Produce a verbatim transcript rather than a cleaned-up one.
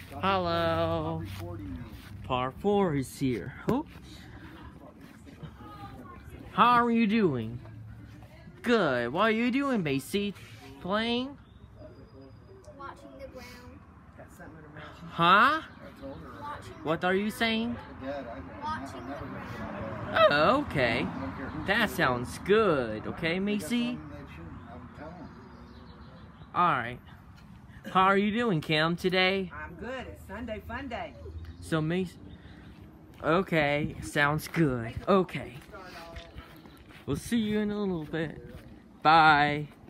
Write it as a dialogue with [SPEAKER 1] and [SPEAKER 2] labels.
[SPEAKER 1] Hello. Part four is here. Oh. How are you doing? Good. What are you doing, Macy? Playing?
[SPEAKER 2] Watching the ground.
[SPEAKER 1] Huh?
[SPEAKER 2] Watching
[SPEAKER 1] What are you saying?
[SPEAKER 2] Watching the ground.
[SPEAKER 1] Oh, okay. That sounds good. Okay, Macy? Alright. How are you doing, Cam, today?
[SPEAKER 3] I'm good. It's Sunday Fun Day.
[SPEAKER 1] So, Macy... Okay, sounds good. Okay. We'll see you in a little bit. Bye.